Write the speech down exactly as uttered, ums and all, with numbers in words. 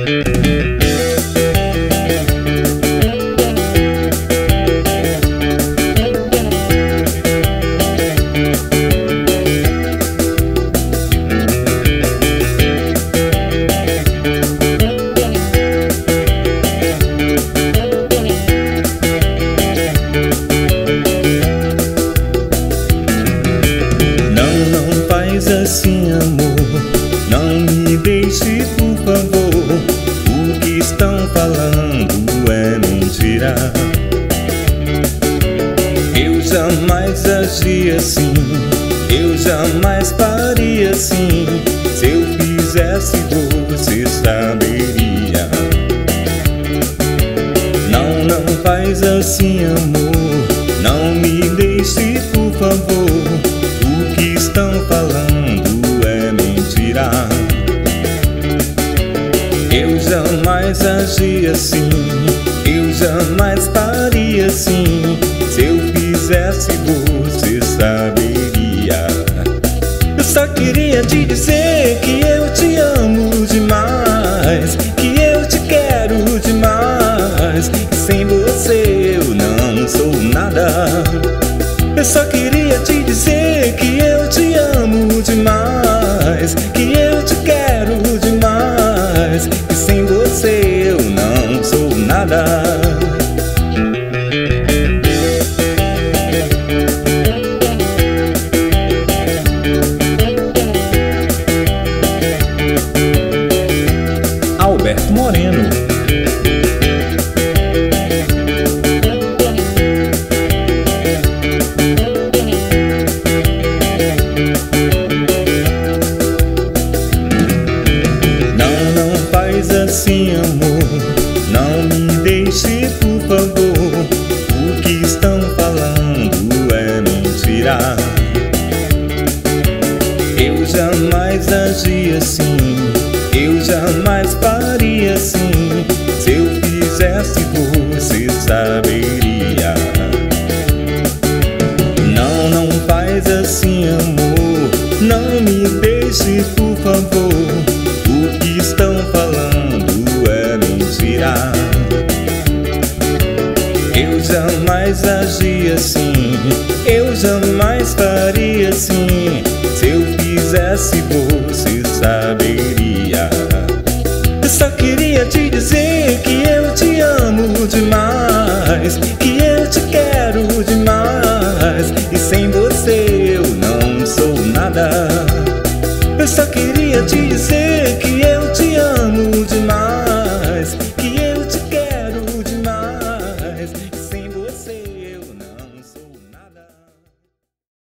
Assim, amor, não me deixe, por favor. O que estão falando é mentira. Eu jamais agi assim, eu jamais faria assim. Se eu fizesse, você saberia. Não, não faz assim, amor, não me deixe, por favor. O que estão falando é mentira. Eu jamais agi assim, eu jamais faria assim. Se eu fizesse, você saberia. Eu só queria te dizer que eu te amo demais, que eu te quero demais, e sem você eu não sou nada. Eu só queria te dizer que eu te amo demais, que eu te quero demais, e sem você eu não sou nada. Alberto Moreno. Assim, amor, não me deixe, por favor. O que estão falando é mentira. Eu jamais agi assim, eu jamais faria assim. Se eu fizesse, você saberia. Não, não faz assim, amor, não me deixe, por favor. O que estão falando é mentira. Eu jamais agi assim, eu jamais faria assim. Se eu fizesse, você saberia. Eu só queria te dizer que eu te amo demais, que eu te quero demais, e sem você eu não sou nada. Eu só queria te dizer que